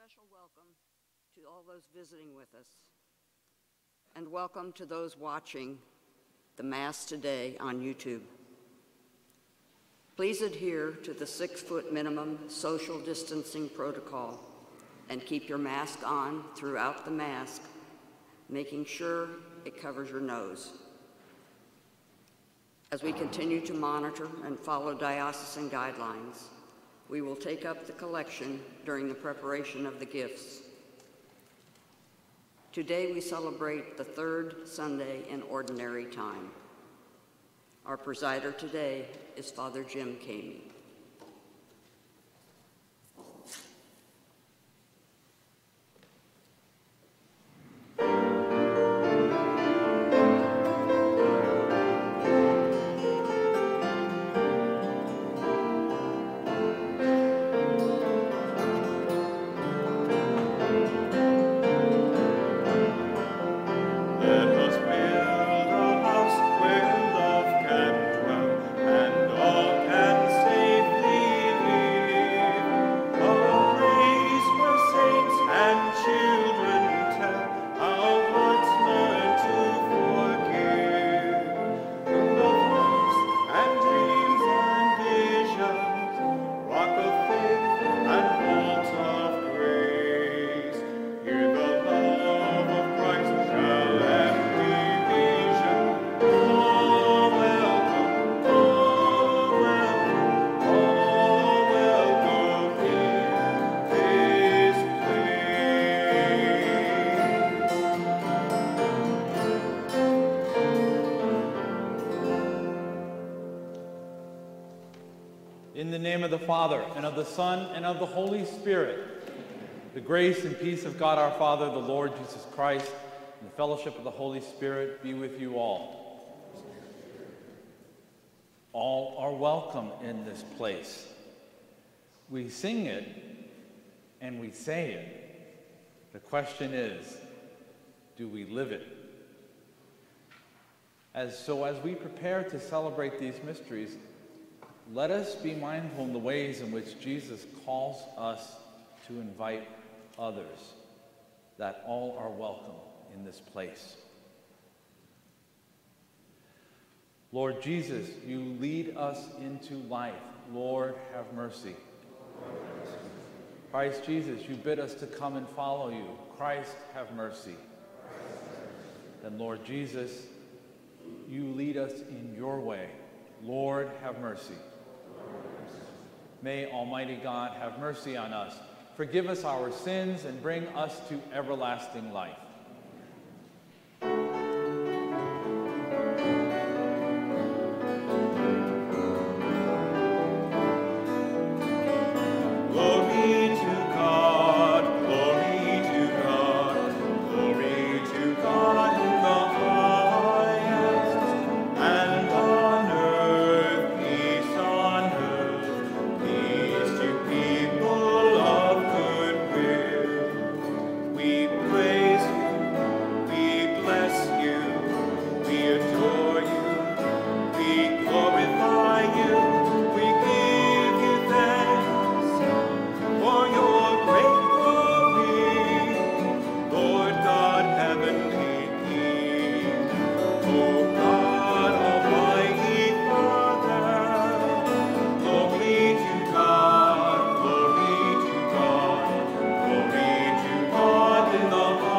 special welcome to all those visiting with us, and welcome to those watching the Mass today on YouTube. Please adhere to the 6-foot minimum social distancing protocol and keep your mask on throughout the Mass, making sure it covers your nose. As we continue to monitor and follow diocesan guidelines, we will take up the collection during the preparation of the gifts. Today we celebrate the third Sunday in Ordinary Time. Our presider today is Father Jim Kamey. In the name of the Father, and of the Son, and of the Holy Spirit, the grace and peace of God our Father, the Lord Jesus Christ, and the fellowship of the Holy Spirit be with you all. All are welcome in this place. We sing it and we say it. The question is, do we live it? As we prepare to celebrate these mysteries, let us be mindful in the ways in which Jesus calls us to invite others, that all are welcome in this place. Lord Jesus, you lead us into life. Lord, have mercy. Christ Jesus, you bid us to come and follow you. Christ, have mercy. Then, Lord Jesus, you lead us in your way. Lord, have mercy. May Almighty God have mercy on us, forgive us our sins, and bring us to everlasting life. In the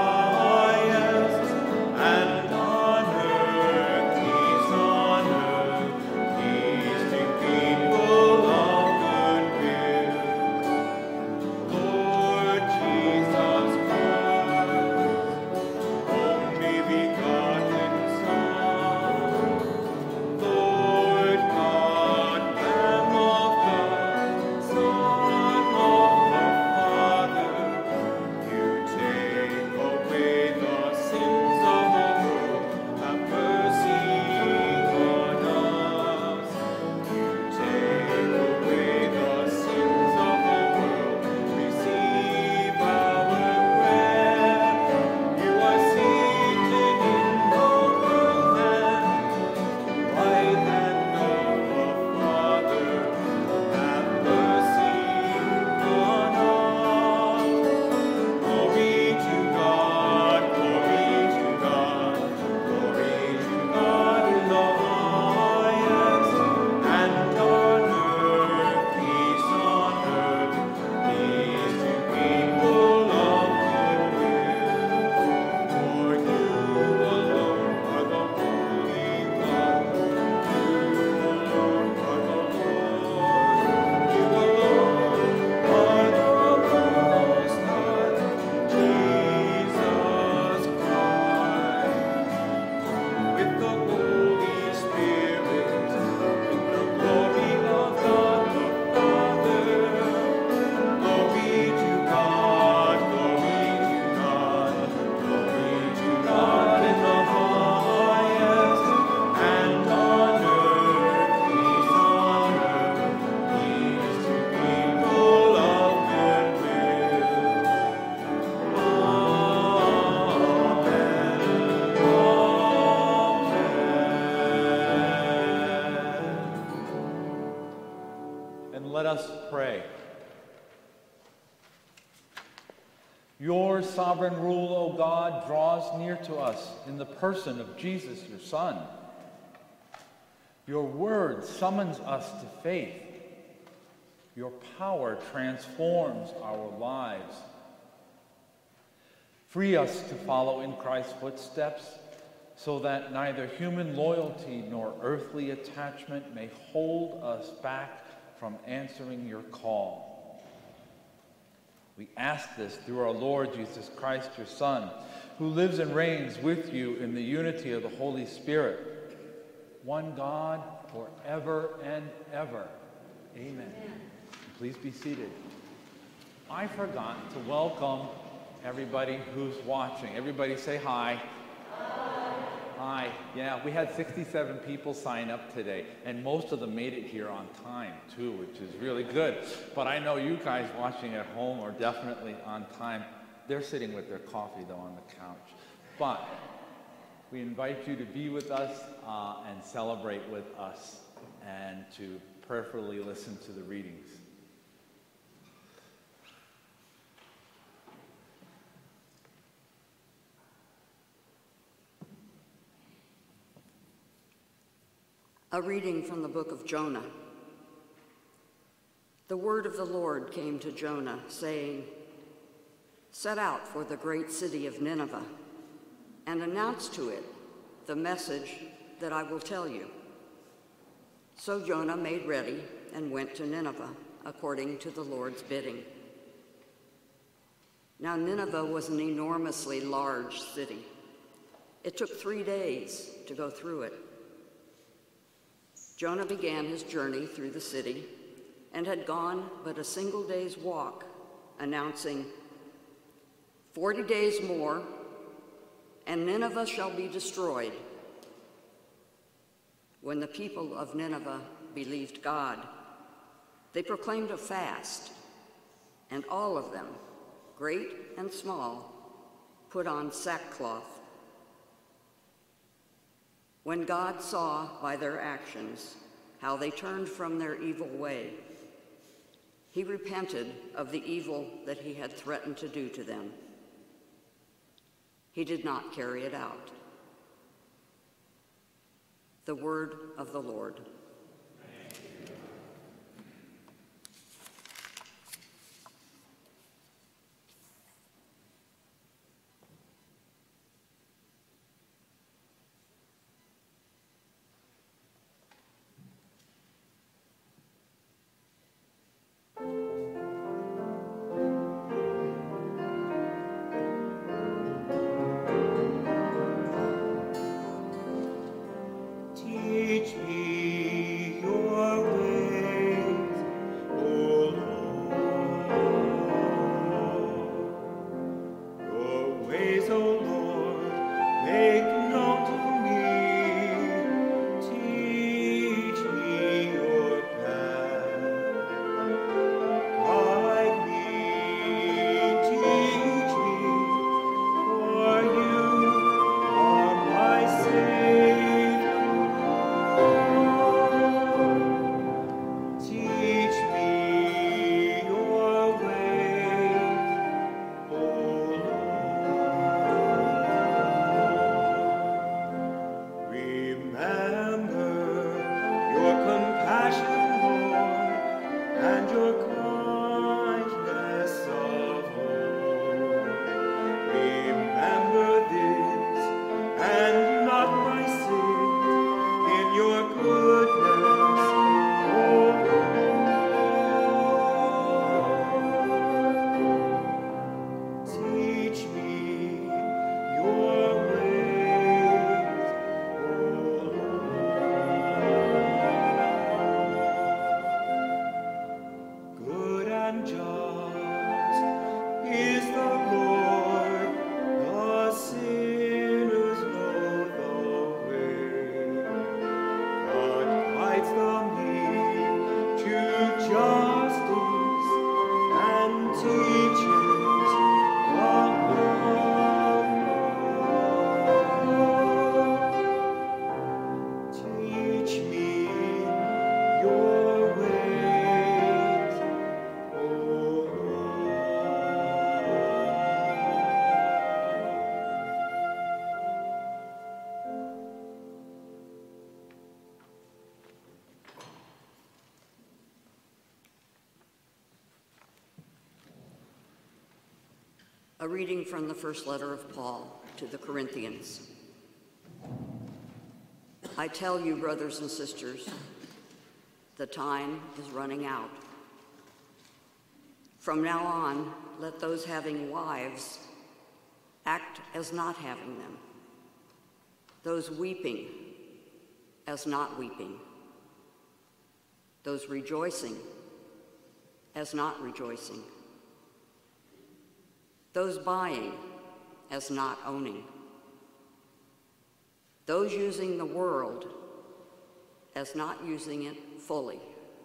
let us pray. Your sovereign rule, O God, draws near to us in the person of Jesus, your Son. Your word summons us to faith. Your power transforms our lives. Free us to follow in Christ's footsteps, so that neither human loyalty nor earthly attachment may hold us back from answering your call. We ask this through our Lord Jesus Christ, your Son, who lives and reigns with you in the unity of the Holy Spirit, one God, forever and ever. Amen. Please be seated. I forgot to welcome everybody who's watching. Everybody say hi. Hi. Yeah, we had 67 people sign up today, and most of them made it here on time, too, which is really good. But I know you guys watching at home are definitely on time. They're sitting with their coffee, though, on the couch. But we invite you to be with us and celebrate with us and to prayerfully listen to the readings. A reading from the book of Jonah. The word of the Lord came to Jonah, saying, "Set out for the great city of Nineveh, and announce to it the message that I will tell you." So Jonah made ready and went to Nineveh, according to the Lord's bidding. Now Nineveh was an enormously large city. It took 3 days to go through it. Jonah began his journey through the city and had gone but a single day's walk, announcing, 40 days more, and Nineveh shall be destroyed." When the people of Nineveh believed God, they proclaimed a fast, and all of them, great and small, put on sackcloth. When God saw by their actions how they turned from their evil way, he repented of the evil that he had threatened to do to them. He did not carry it out. The word of the Lord. Teach me A reading from the first letter of Paul to the Corinthians. I tell you, brothers and sisters, the time is running out. From now on, let those having wives act as not having them, those weeping as not weeping, those rejoicing as not rejoicing, those buying as not owning, those using the world as not using it fully.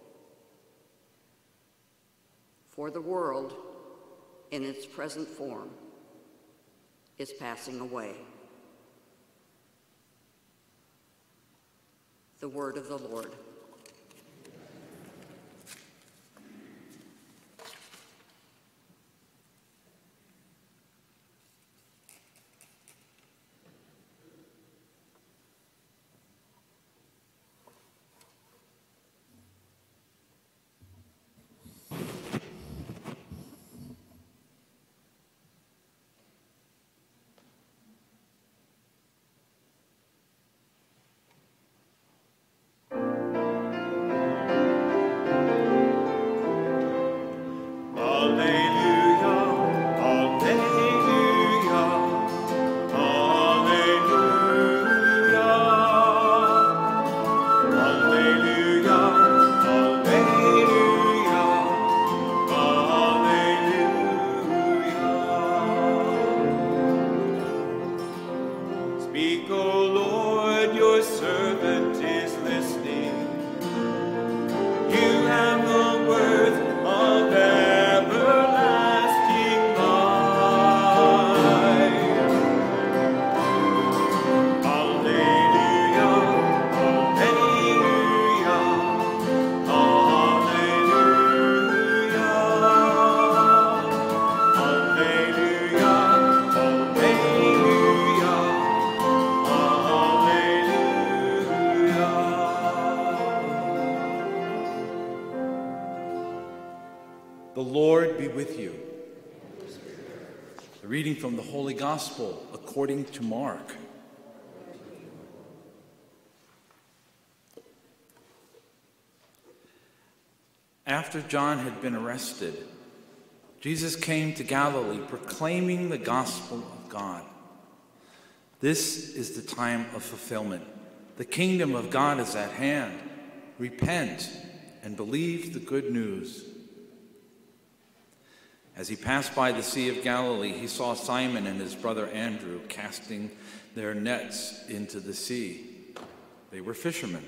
For the world, in its present form, is passing away. The word of the Lord. The Lord be with you. A reading from the Holy Gospel according to Mark. After John had been arrested, Jesus came to Galilee proclaiming the gospel of God. This is the time of fulfillment. The kingdom of God is at hand. Repent and believe the good news. As he passed by the Sea of Galilee, he saw Simon and his brother Andrew casting their nets into the sea. They were fishermen.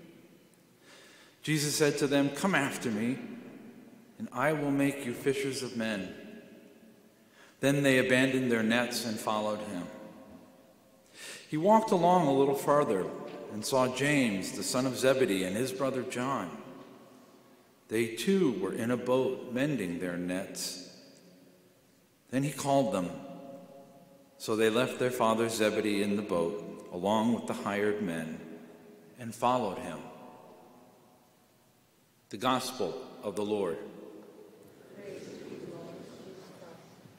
Jesus said to them, "Come after me, and I will make you fishers of men." Then they abandoned their nets and followed him. He walked along a little farther and saw James, the son of Zebedee, and his brother John. They too were in a boat mending their nets. Then he called them. So they left their father Zebedee in the boat, along with the hired men, and followed him. The Gospel of the Lord. Praise to you, Lord Jesus Christ.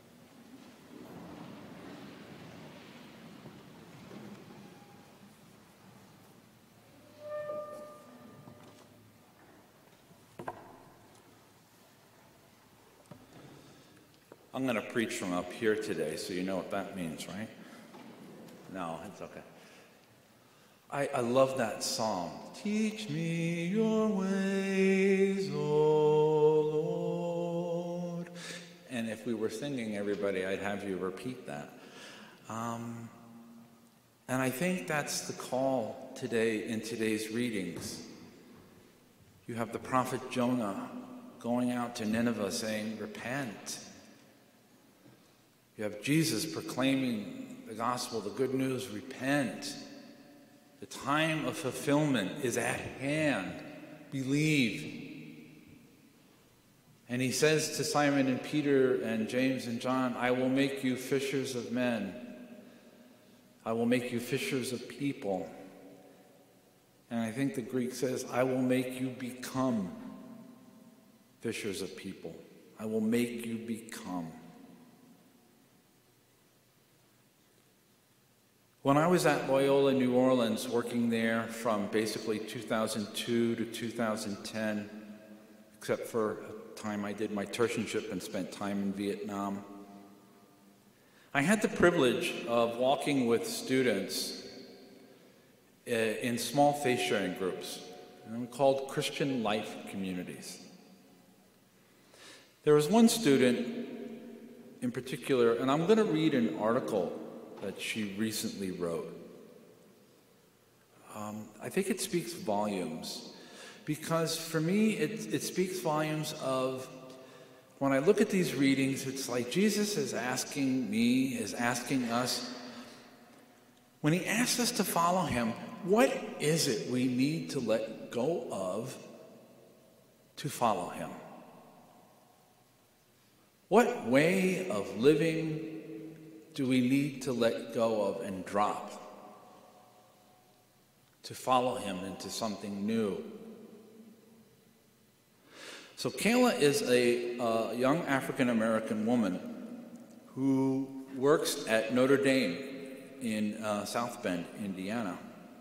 I'm going to preach from up here today, so you know what that means, right? No, it's okay. I love that psalm. Teach me your ways, O Lord. And if we were singing, everybody, I'd have you repeat that. And I think that's the call today in today's readings. You have the prophet Jonah going out to Nineveh saying, repent. You have Jesus proclaiming the gospel, the good news, repent. The time of fulfillment is at hand. Believe. And he says to Simon and Peter and James and John, I will make you fishers of men. I will make you fishers of people. And I think the Greek says, I will make you become fishers of people. I will make you become. When I was at Loyola New Orleans, working there from basically 2002 to 2010, except for a time I did my tertianship and spent time in Vietnam, I had the privilege of walking with students in small faith-sharing groups, called Christian Life Communities. There was one student in particular, and I'm going to read an article that she recently wrote. I think it speaks volumes, because for me, it speaks volumes of, when I look at these readings, it's like Jesus is asking us, when he asks us to follow him, what is it we need to let go of to follow him? What way of living do we need to let go of and drop to follow him into something new? So Kayla is a young African-American woman who works at Notre Dame in South Bend, Indiana.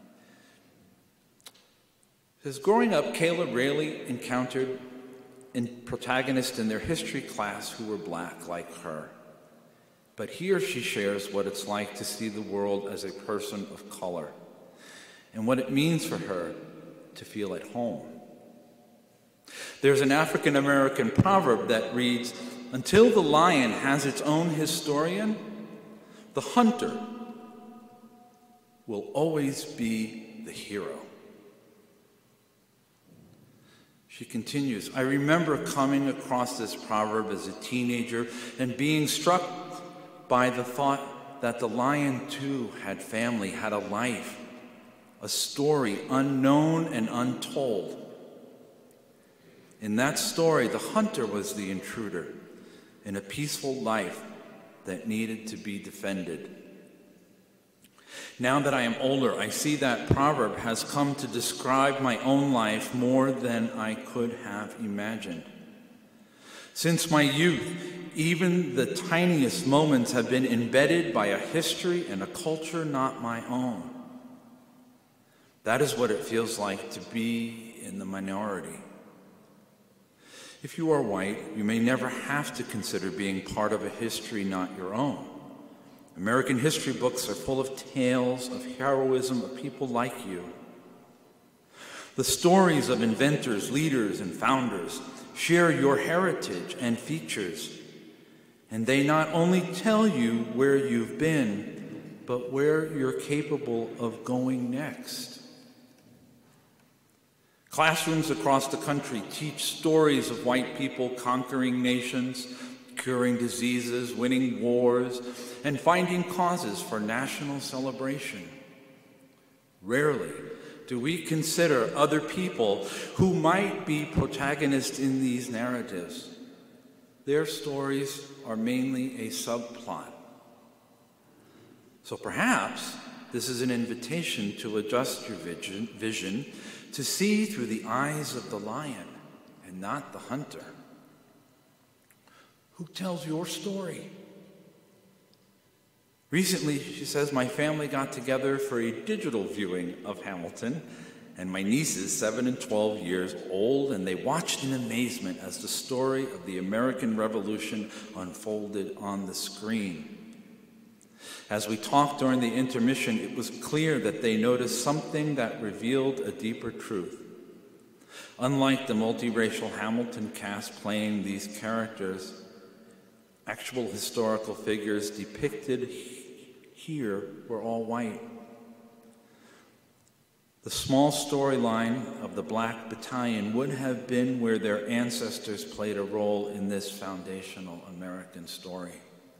As growing up, Kayla rarely encountered protagonists in their history class who were black like her. But here she shares what it's like to see the world as a person of color and what it means for her to feel at home. There's an African-American proverb that reads, "Until the lion has its own historian, the hunter will always be the hero." She continues, "I remember coming across this proverb as a teenager and being struck by the thought that the lion too had family, had a life, a story unknown and untold. In that story, the hunter was the intruder in a peaceful life that needed to be defended. Now that I am older, I see that proverb has come to describe my own life more than I could have imagined. Since my youth, even the tiniest moments have been embedded by a history and a culture not my own. That is what it feels like to be in the minority. If you are white, you may never have to consider being part of a history not your own. American history books are full of tales of heroism of people like you. The stories of inventors, leaders, and founders share your heritage and features, and they not only tell you where you've been, but where you're capable of going next. Classrooms across the country teach stories of white people conquering nations, curing diseases, winning wars, and finding causes for national celebration. Rarely do we consider other people who might be protagonists in these narratives. Their stories are mainly a subplot. So perhaps this is an invitation to adjust your vision to see through the eyes of the lion and not the hunter. Who tells your story? Recently, she says, my family got together for a digital viewing of Hamilton, and my nieces, 7 and 12 years old, and they watched in amazement as the story of the American Revolution unfolded on the screen. As we talked during the intermission, it was clear that they noticed something that revealed a deeper truth. Unlike the multiracial Hamilton cast playing these characters, actual historical figures depicted here were all white. The small storyline of the Black Battalion would have been where their ancestors played a role in this foundational American story.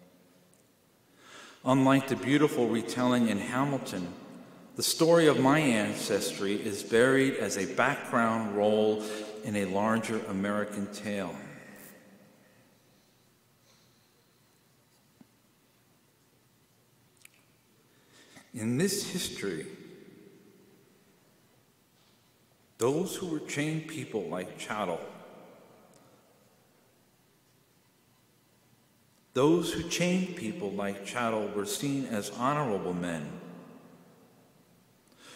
Unlike the beautiful retelling in Hamilton, the story of my ancestry is buried as a background role in a larger American tale. In this history, those who were chained people like chattel, those who chained people like chattel were seen as honorable men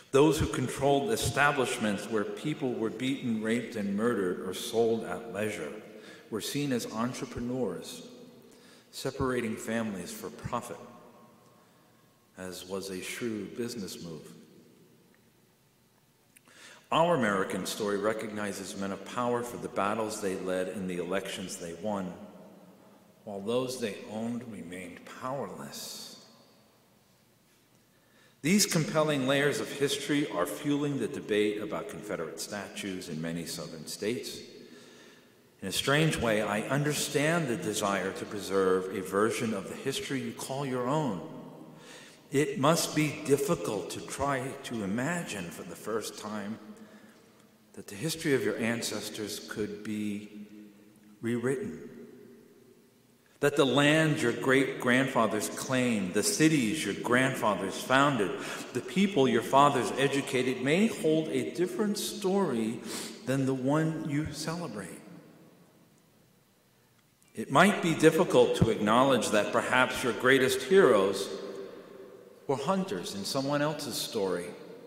Those who controlled establishments where people were beaten, raped, and murdered or sold at leisure were seen as entrepreneurs, separating families for profit, as was a shrewd business move. Our American story recognizes men of power for the battles they led and the elections they won, while those they owned remained powerless. These compelling layers of history are fueling the debate about Confederate statues in many southern states. In a strange way, I understand the desire to preserve a version of the history you call your own. It must be difficult to try to imagine for the first time that the history of your ancestors could be rewritten. That the land your great-grandfathers claimed, the cities your grandfathers founded, the people your fathers educated may hold a different story than the one you celebrate. It might be difficult to acknowledge that perhaps your greatest heroes were hunters in someone else's story.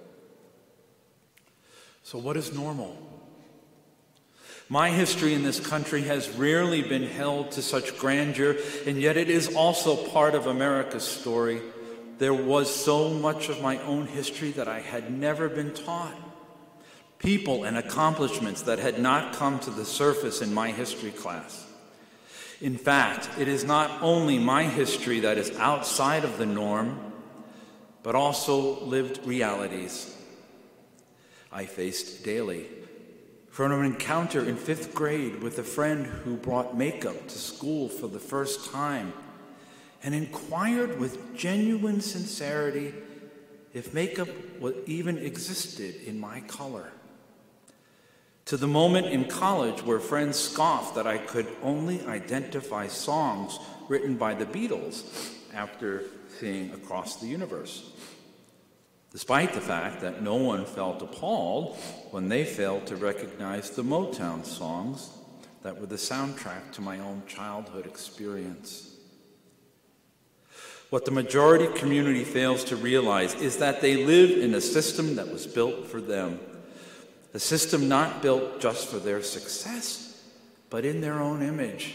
So what is normal? My history in this country has rarely been held to such grandeur, and yet it is also part of America's story. There was so much of my own history that I had never been taught. People and accomplishments that had not come to the surface in my history class. In fact, it is not only my history that is outside of the norm, but also lived realities I faced daily. From an encounter in 5th grade with a friend who brought makeup to school for the first time and inquired with genuine sincerity if makeup even existed in my color. To the moment in college where friends scoffed that I could only identify songs written by the Beatles after seeing Across the Universe, despite the fact that no one felt appalled when they failed to recognize the Motown songs that were the soundtrack to my own childhood experience. What the majority community fails to realize is that they live in a system that was built for them, a system not built just for their success, but in their own image.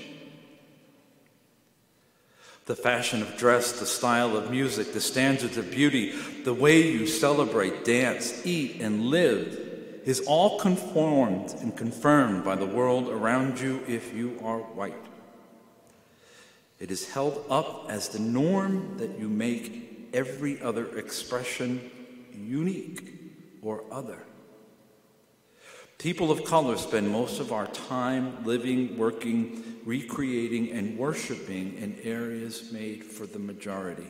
The fashion of dress, the style of music, the standards of beauty, the way you celebrate, dance, eat, and live is all conformed and confirmed by the world around you if you are white. It is held up as the norm that you make every other expression unique or other. People of color spend most of our time living, working, recreating, and worshiping in areas made for the majority.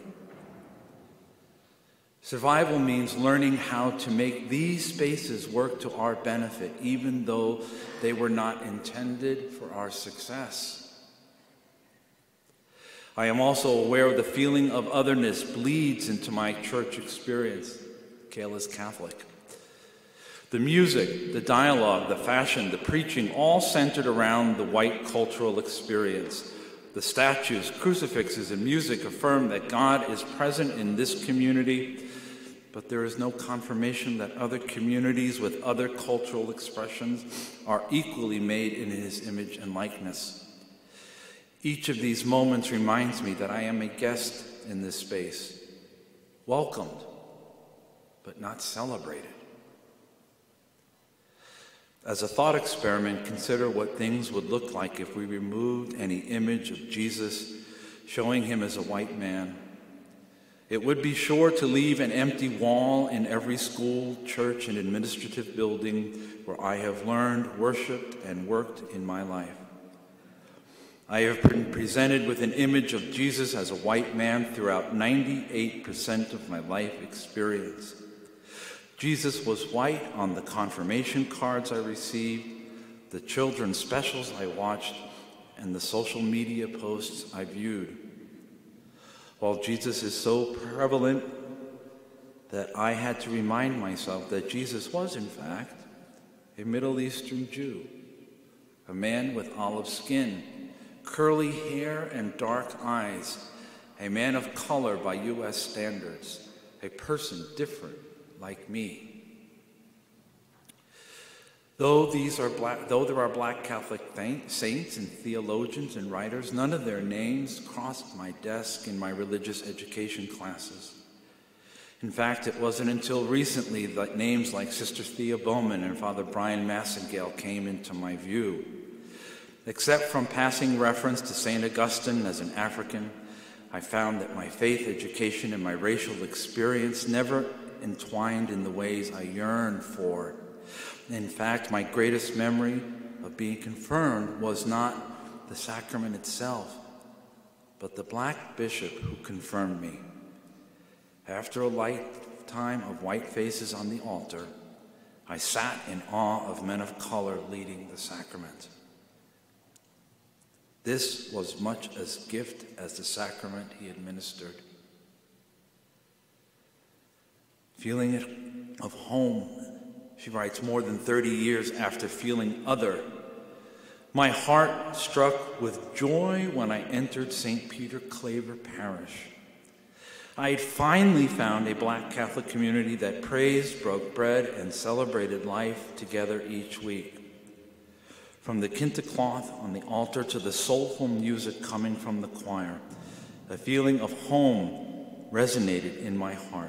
Survival means learning how to make these spaces work to our benefit, even though they were not intended for our success. I am also aware of the feeling of otherness bleeds into my church experience. Kayla's Catholic. The music, the dialogue, the fashion, the preaching, all centered around the white cultural experience. The statues, crucifixes, and music affirm that God is present in this community, but there is no confirmation that other communities with other cultural expressions are equally made in His image and likeness. Each of these moments reminds me that I am a guest in this space, welcomed, but not celebrated. As a thought experiment, consider what things would look like if we removed any image of Jesus showing Him as a white man. It would be sure to leave an empty wall in every school, church, and administrative building where I have learned, worshiped, and worked in my life. I have been presented with an image of Jesus as a white man throughout 98% of my life experience. Jesus was white on the confirmation cards I received, the children's specials I watched, and the social media posts I viewed. While Jesus is so prevalent that I had to remind myself that Jesus was, in fact, a Middle Eastern Jew, a man with olive skin, curly hair, and dark eyes, a man of color by U.S. standards, a person different like me. Though there are black Catholic saints and theologians and writers, none of their names crossed my desk in my religious education classes. In fact, it wasn't until recently that names like Sister Thea Bowman and Father Brian Massengale came into my view. Except from passing reference to St. Augustine as an African, I found that my faith education and my racial experience never entwined in the ways I yearned for. In fact, my greatest memory of being confirmed was not the sacrament itself, but the black bishop who confirmed me. After a lifetime of white faces on the altar, I sat in awe of men of color leading the sacrament. This was much as gift as the sacrament he administered. Feeling it of home, she writes, more than 30 years after feeling other, my heart struck with joy when I entered St. Peter Claver Parish. I had finally found a black Catholic community that praised, broke bread, and celebrated life together each week. From the quinta cloth on the altar to the soulful music coming from the choir, a feeling of home resonated in my heart.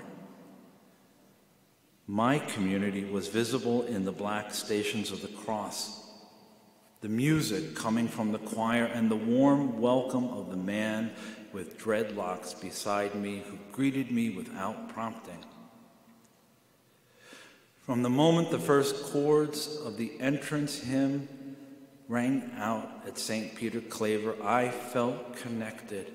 My community was visible in the black Stations of the Cross, the music coming from the choir, and the warm welcome of the man with dreadlocks beside me who greeted me without prompting. From the moment the first chords of the entrance hymn rang out at St. Peter Claver, I felt connected.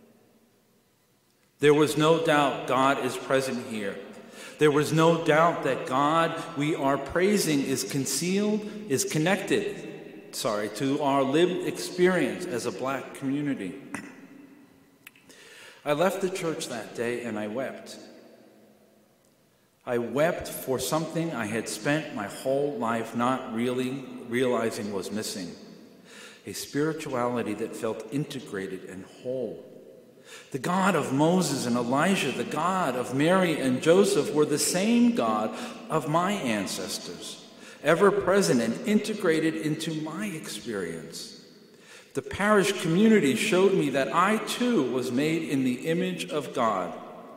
There was no doubt God is present here. There was no doubt that God we are praising is connected to our lived experience as a black community. I left the church that day and I wept. I wept for something I had spent my whole life not really realizing was missing, a spirituality that felt integrated and whole. The God of Moses and Elijah, the God of Mary and Joseph were the same God of my ancestors, ever present and integrated into my experience. The parish community showed me that I too was made in the image of God.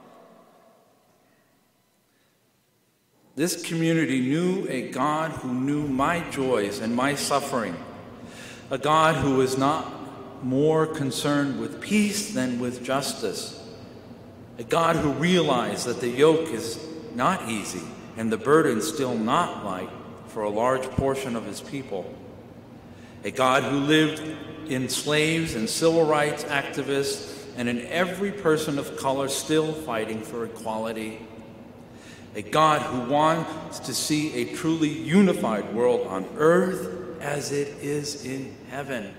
This community knew a God who knew my joys and my suffering, a God who was not more concerned with peace than with justice, a God who realized that the yoke is not easy and the burden still not light for a large portion of his people, a God who lived in slaves and civil rights activists and in every person of color still fighting for equality, a God who wants to see a truly unified world on earth as it is in heaven.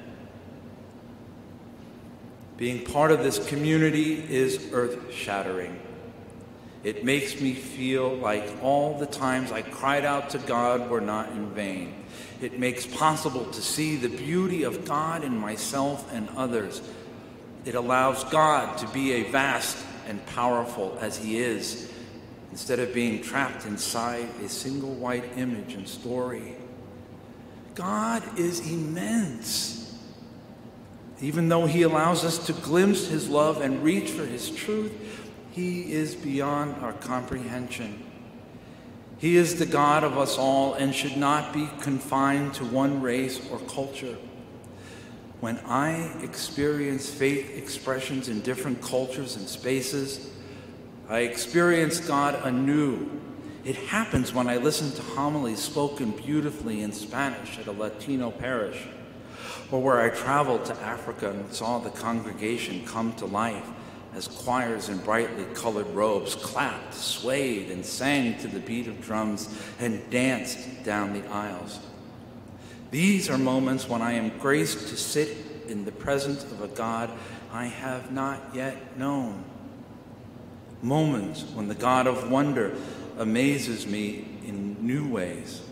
Being part of this community is earth-shattering. It makes me feel like all the times I cried out to God were not in vain. It makes possible to see the beauty of God in myself and others. It allows God to be a vast and powerful as he is, instead of being trapped inside a single white image and story. God is immense. Even though he allows us to glimpse his love and reach for his truth, he is beyond our comprehension. He is the God of us all and should not be confined to one race or culture. When I experience faith expressions in different cultures and spaces, I experience God anew. It happens when I listen to homilies spoken beautifully in Spanish at a Latino parish, or where I traveled to Africa and saw the congregation come to life as choirs in brightly colored robes clapped, swayed, and sang to the beat of drums and danced down the aisles. These are moments when I am graced to sit in the presence of a God I have not yet known. Moments when the God of wonder amazes me in new ways.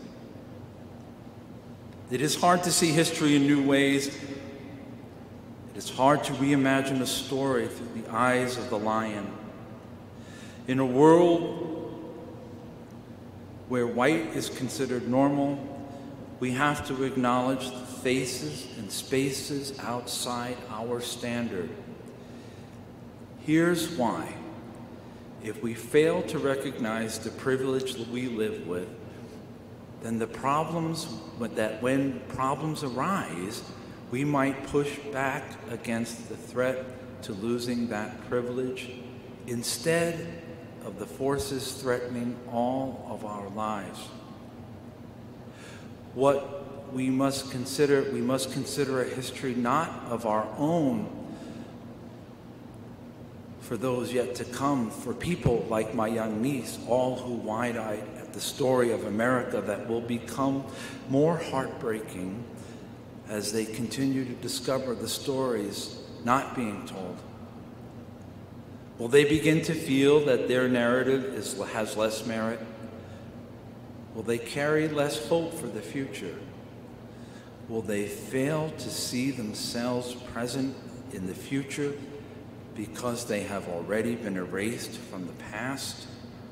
It is hard to see history in new ways. It is hard to reimagine a story through the eyes of the lion. In a world Where white is considered normal, we have to acknowledge the faces and spaces outside our standard. Here's why. If we fail to recognize the privilege that we live with, then when problems arise, we might push back against the threat to losing that privilege instead of the forces threatening all of our lives. What we must consider a history not of our own, for those yet to come, for people like my young niece, all who wide-eyed at the story of America that will become more heartbreaking as they continue to discover the stories not being told. Will they begin to feel that their narrative has less merit? Will they carry less hope for the future? Will they fail to see themselves present in the future because they have already been erased from the past?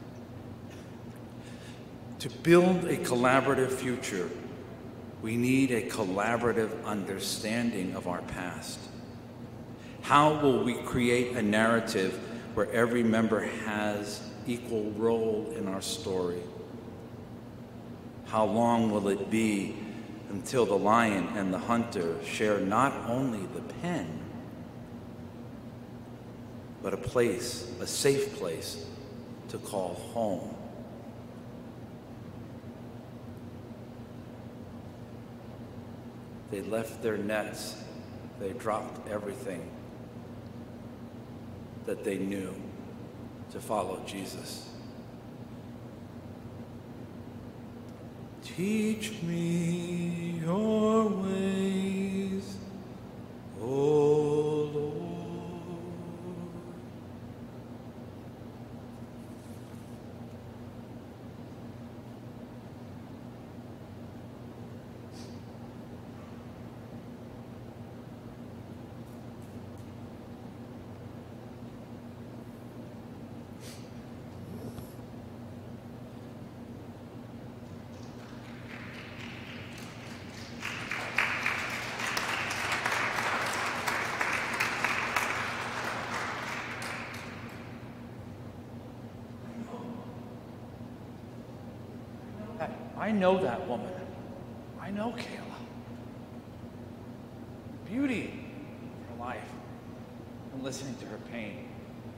To build a collaborative future, we need a collaborative understanding of our past. How will we create a narrative where every member has equal role in our story? How long will it be until the lion and the hunter share not only the pen, but a place, a safe place to call home? They left their nets, they dropped everything that they knew to follow Jesus. Teach me your ways, O Lord. I know that woman. I know Kayla. Beauty of her life and listening to her pain.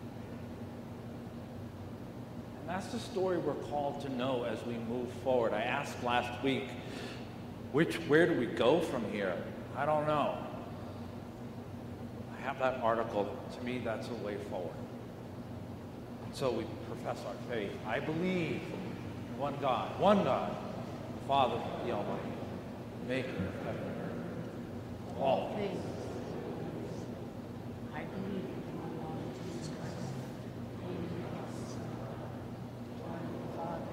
And that's the story we're called to know as we move forward. I asked last week, where do we go from here? I don't know. I have that article. To me, that's a way forward. And so we profess our faith. I believe in one God, Father, the Almighty, maker of heaven and earth, all things. I believe in one Lord Jesus Christ, the Father,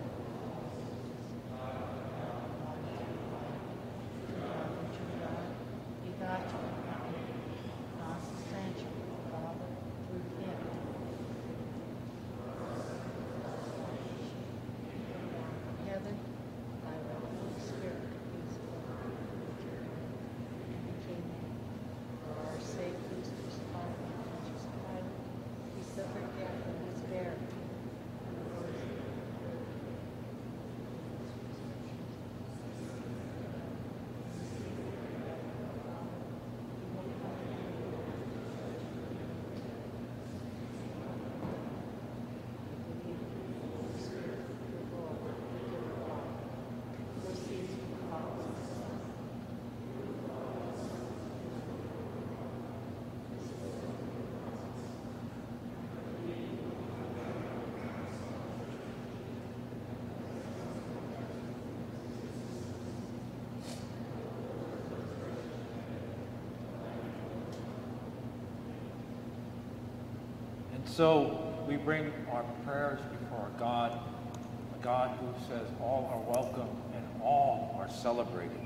begotten, non-substantial, Father, through him. Heaven, by the Holy Spirit, is became for our sake, who's crucified and Pontius Pilate. He suffered death and was buried. And rose again. So we bring our prayers before our God, a God who says all are welcome and all are celebrated.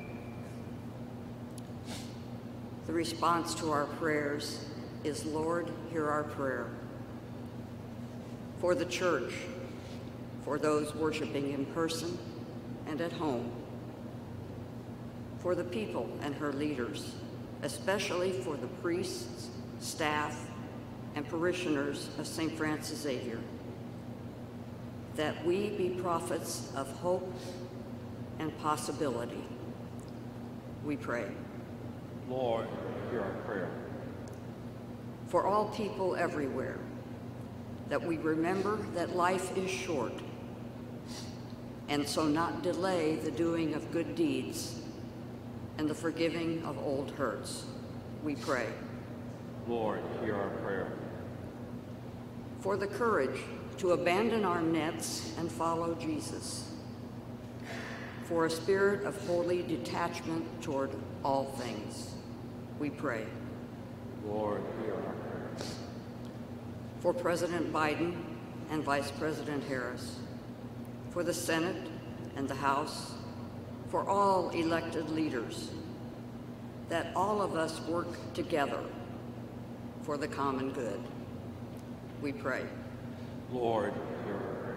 The response to our prayers is, Lord, hear our prayer. For the church, for those worshiping in person and at home, for the people and her leaders, especially for the priests, staff, and parishioners of St. Francis Xavier, that we be prophets of hope and possibility. We pray. Lord, hear our prayer. For all people everywhere, that we remember that life is short, and so not delay the doing of good deeds and the forgiving of old hurts. We pray. Lord, hear our prayer. For the courage to abandon our nets and follow Jesus. For a spirit of holy detachment toward all things. We pray. Lord, hear our prayer. For President Biden and Vice President Harris. For the Senate and the House. For all elected leaders. That all of us work together for the common good. We pray. Lord, hear our prayer.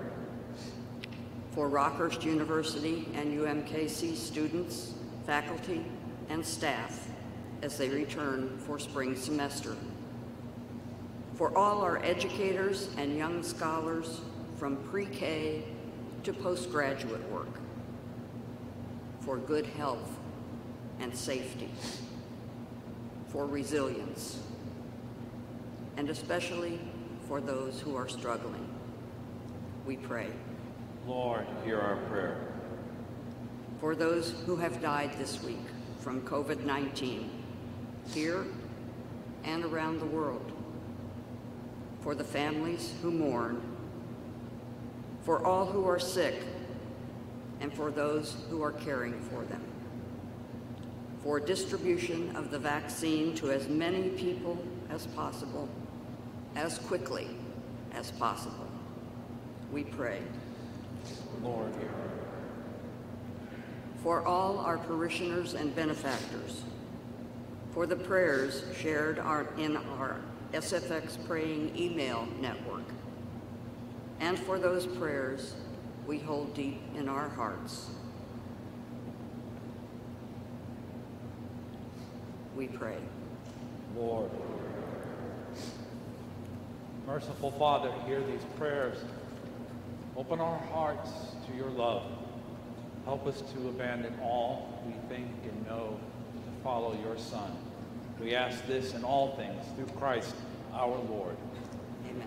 For Rockhurst University and UMKC students, faculty, and staff as they return for spring semester. For all our educators and young scholars from pre-K to postgraduate work. For good health and safety. For resilience. And especially for those who are struggling. We pray. Lord, hear our prayer. For those who have died this week from COVID-19, here and around the world. For the families who mourn. For all who are sick, and for those who are caring for them. For distribution of the vaccine to as many people as possible, as quickly as possible. We pray. Lord, hear our prayer. For all our parishioners and benefactors, for the prayers shared in our SFX Praying email network, and for those prayers we hold deep in our hearts. We pray. Lord, merciful Father, hear these prayers. Open our hearts to your love. Help us to abandon all we think and know to follow your Son. We ask this in all things through Christ our Lord. Amen.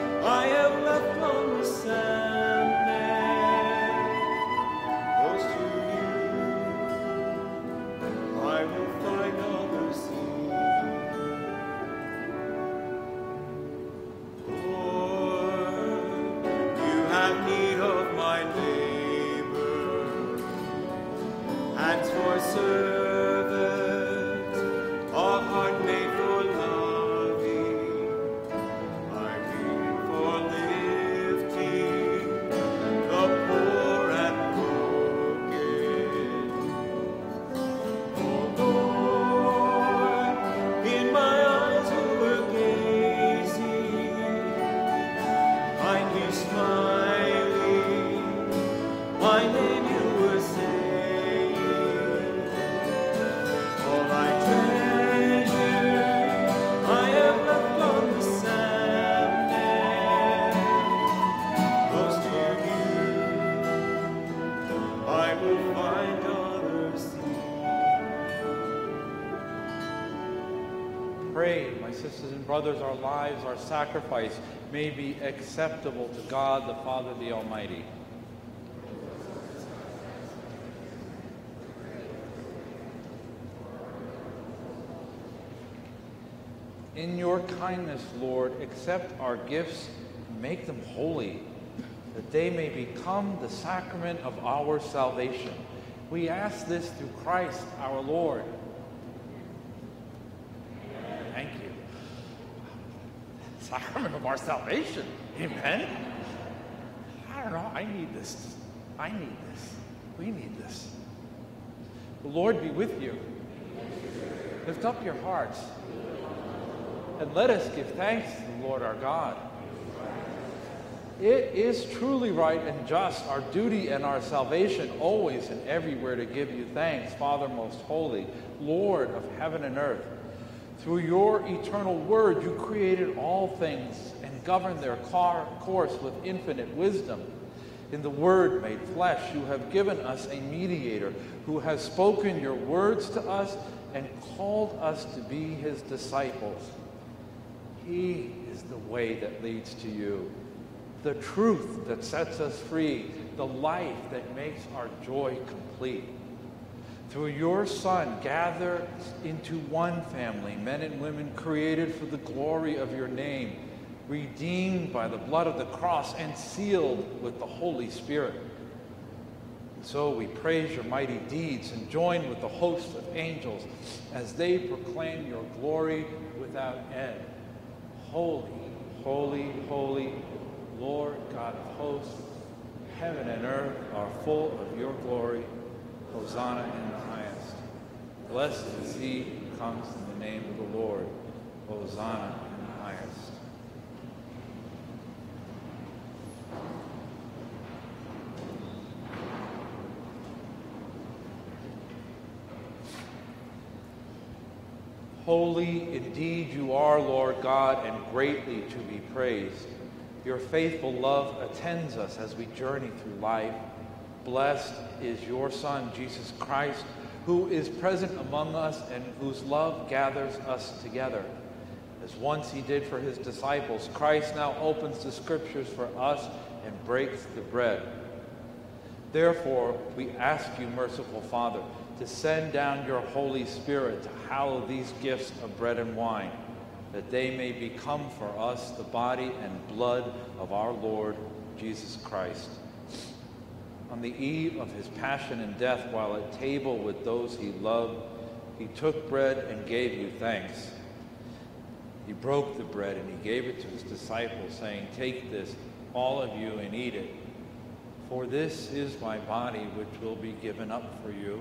Goes to hands for service, a heart made for loving, my wing for lifting the poor and broken. Oh Lord, in my eyes who were gazing, kindly smiling, my name you were saying. All I treasure, I have left on the sand. Close to you, I will find other sea. Pray, my sisters and brothers, our lives, our sacrifice may be acceptable to God the Father, the Almighty. In your kindness, Lord, accept our gifts and make them holy, that they may become the sacrament of our salvation. We ask this through Christ our Lord. Thank you. Sacrament of our salvation. Amen. I don't know. I need this. I need this. We need this. The Lord be with you. Lift up your hearts. And let us give thanks to the Lord our God. It is truly right and just, our duty and our salvation, always and everywhere to give you thanks, Father most holy, Lord of heaven and earth. Through your eternal word, you created all things and governed their course with infinite wisdom. In the Word made flesh, you have given us a mediator who has spoken your words to us and called us to be his disciples. He is the way that leads to you, the truth that sets us free, the life that makes our joy complete. Through your Son, gather into one family, men and women created for the glory of your name, redeemed by the blood of the cross and sealed with the Holy Spirit. And so we praise your mighty deeds and join with the host of angels as they proclaim your glory without end. Holy, holy, holy, Lord God of hosts, heaven and earth are full of your glory. Hosanna in the highest. Blessed is he who comes in the name of the Lord. Hosanna in the highest. Holy indeed you are, Lord God, and greatly to be praised. Your faithful love attends us as we journey through life. Blessed is your Son, Jesus Christ, who is present among us and whose love gathers us together. As once he did for his disciples, Christ now opens the Scriptures for us and breaks the bread. Therefore, we ask you, merciful Father, to send down your Holy Spirit to hallow these gifts of bread and wine, that they may become for us the body and blood of our Lord Jesus Christ. On the eve of his passion and death, while at table with those he loved, he took bread and gave you thanks. He broke the bread and he gave it to his disciples, saying, "Take this, all of you, and eat it. For this is my body, which will be given up for you."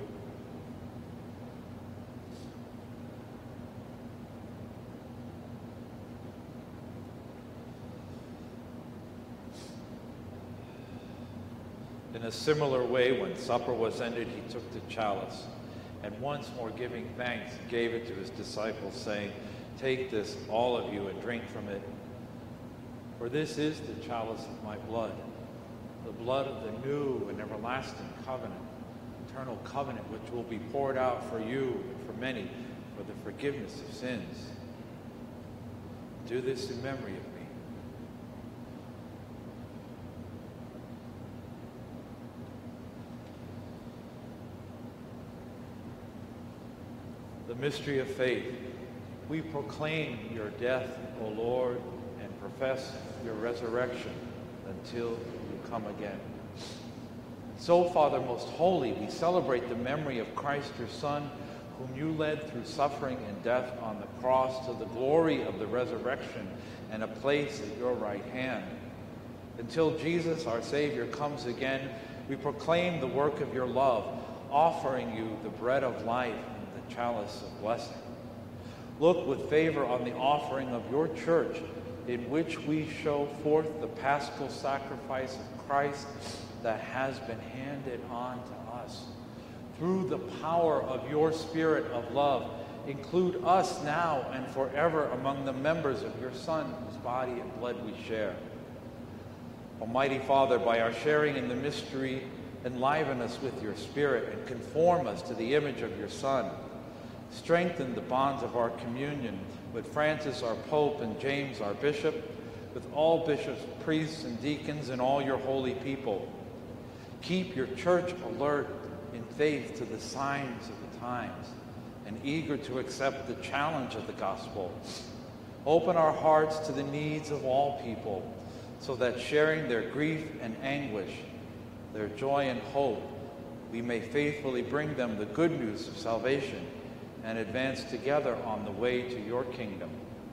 In a similar way, when supper was ended, he took the chalice, and once more giving thanks, gave it to his disciples, saying, "Take this, all of you, and drink from it. For this is the chalice of my blood, the blood of the new and everlasting covenant, eternal covenant, which will be poured out for you and for many for the forgiveness of sins. Do this in memory of me." The mystery of faith. We proclaim your death, O Lord, and profess your resurrection until you come again. So, Father most holy, we celebrate the memory of Christ, your Son, whom you led through suffering and death on the cross to the glory of the resurrection and a place at your right hand. Until Jesus, our Savior, comes again, we proclaim the work of your love, offering you the bread of life and the chalice of blessing. Look with favor on the offering of your church, in which we show forth the paschal sacrifice of Christ that has been handed on to us. Through the power of your Spirit of love, include us now and forever among the members of your Son, whose body and blood we share. Almighty Father, by our sharing in the mystery, enliven us with your Spirit and conform us to the image of your Son. Strengthen the bonds of our communion with Francis, our Pope, and James, our Bishop, with all bishops, priests, and deacons, and all your holy people. Keep your church alert in faith to the signs of the times and eager to accept the challenge of the gospel. Open our hearts to the needs of all people, so that sharing their grief and anguish, their joy and hope, we may faithfully bring them the good news of salvation and advance together on the way to your kingdom.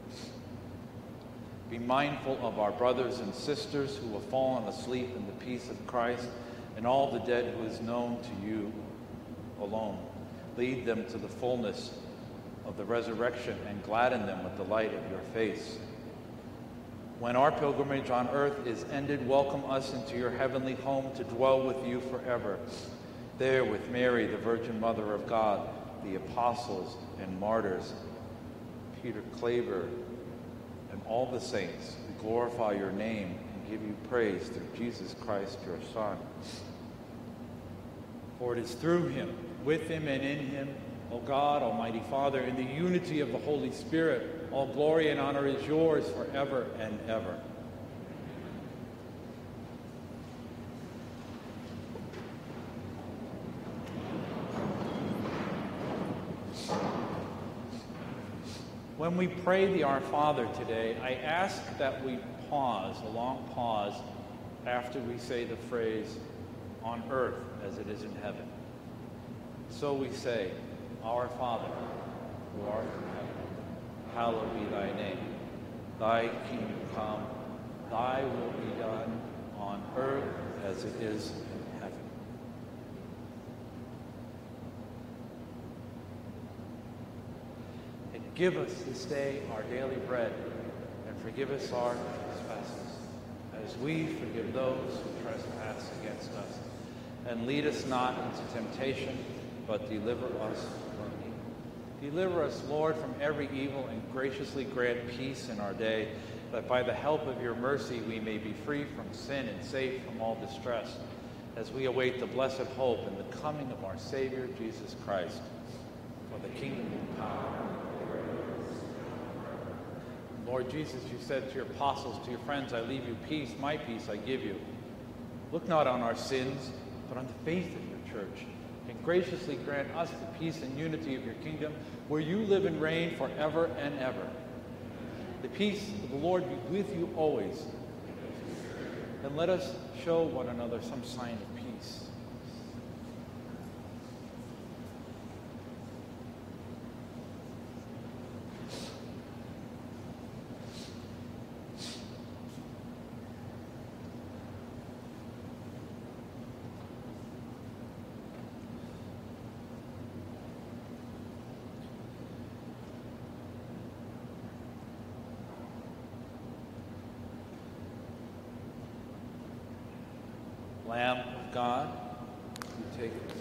Be mindful of our brothers and sisters who have fallen asleep in the peace of Christ, and all the dead who is known to you alone. Lead them to the fullness of the resurrection and gladden them with the light of your face. When our pilgrimage on earth is ended, welcome us into your heavenly home to dwell with you forever. There with Mary, the Virgin Mother of God, the apostles and martyrs, Peter Claver, and all the saints, we glorify your name and give you praise through Jesus Christ, your Son. For it is through him, with him, and in him, O God, Almighty Father, in the unity of the Holy Spirit, all glory and honor is yours forever and ever. When we pray the Our Father today, I ask that we pause, a long pause, after we say the phrase, on earth as it is in heaven. So we say, Our Father, who art in heaven, hallowed be thy name. Thy kingdom come, thy will be done on earth as it is in heaven. And give us this day our daily bread, and forgive us our trespasses, as we forgive those who trespass against us. And lead us not into temptation, but deliver us from evil. Deliver us, Lord, from every evil, and graciously grant peace in our day, that by the help of your mercy we may be free from sin and safe from all distress, as we await the blessed hope and the coming of our Savior, Jesus Christ. For the kingdom and power. Lord Jesus, you said to your apostles, to your friends, I leave you peace, my peace I give you. Look not on our sins, but on the faith of your church, and graciously grant us the peace and unity of your kingdom, where you live and reign forever and ever. The peace of the Lord be with you always. And let us show one another some sign of peace. Lamb of God, you take it.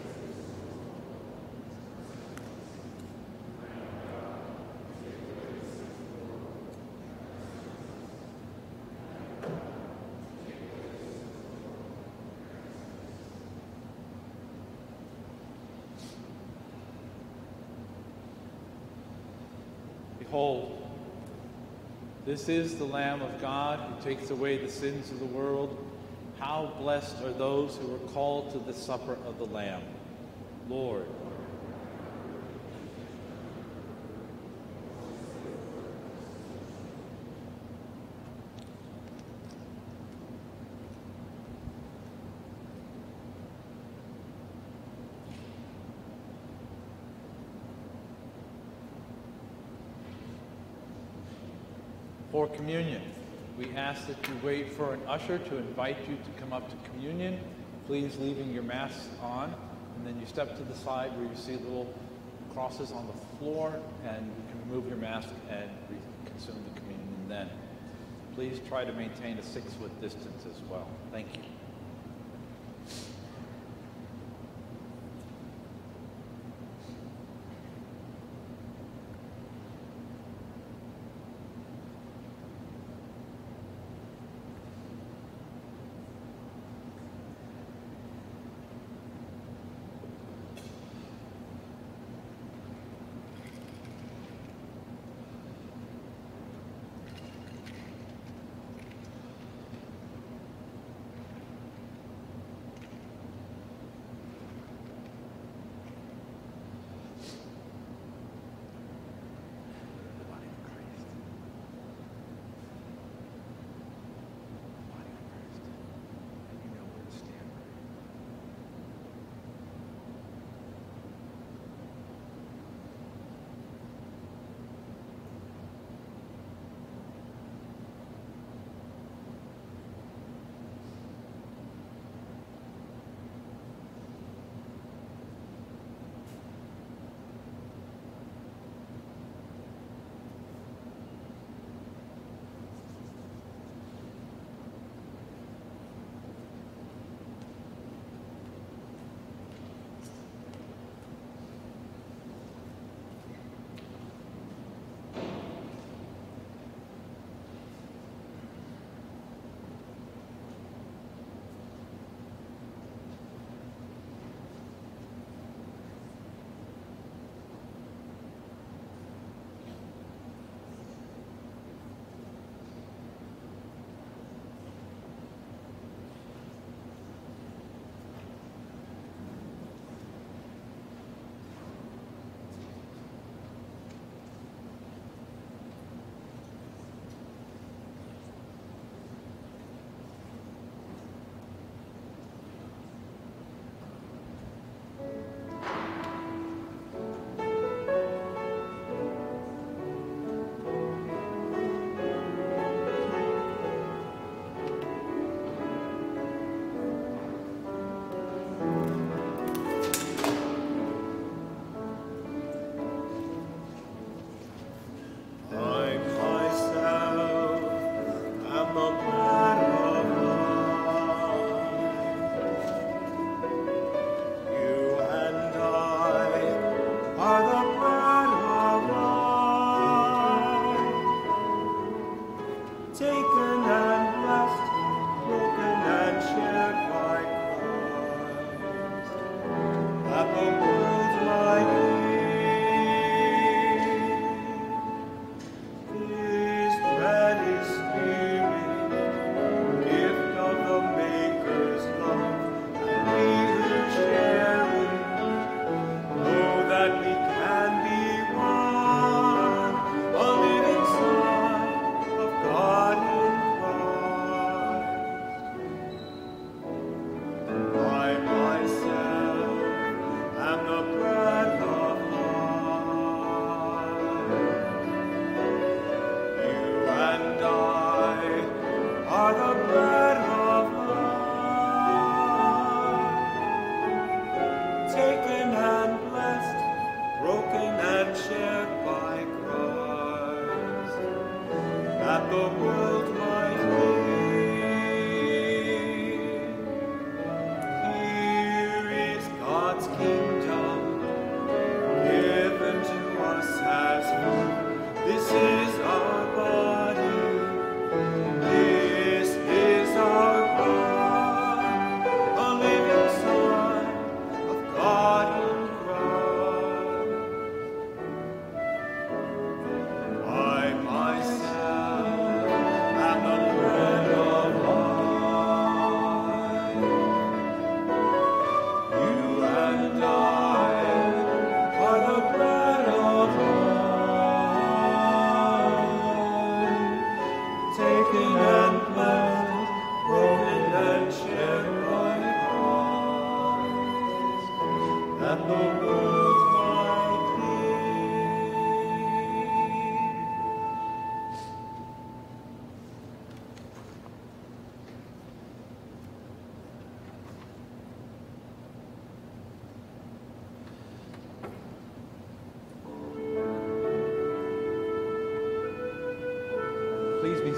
Behold, this is the Lamb of God who takes away the sins of the world. How blessed are those who are called to the supper of the Lamb. Lord, For communion, we ask that you wait for an usher to invite you to come up to communion, please leaving your masks on, and then you step to the side where you see little crosses on the floor, and you can remove your mask and consume the communion then. Please try to maintain a 6-foot distance as well. Thank you.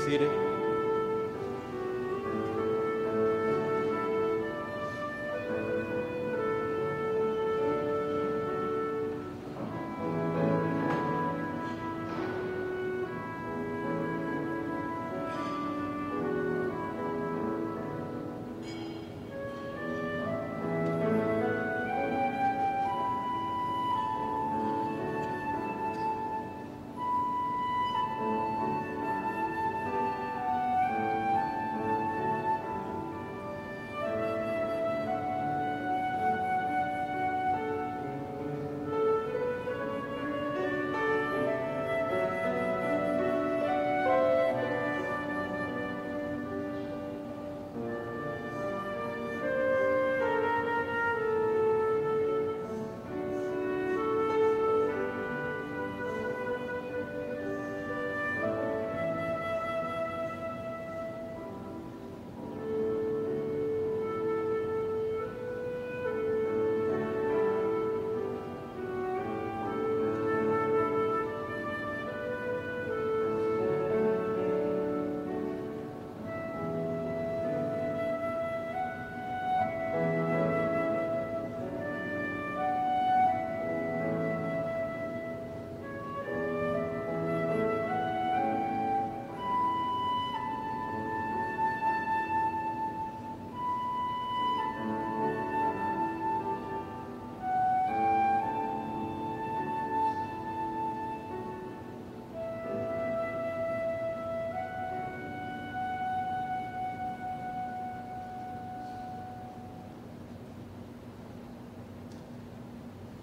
seated.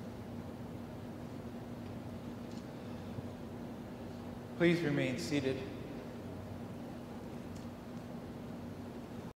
Please remain seated.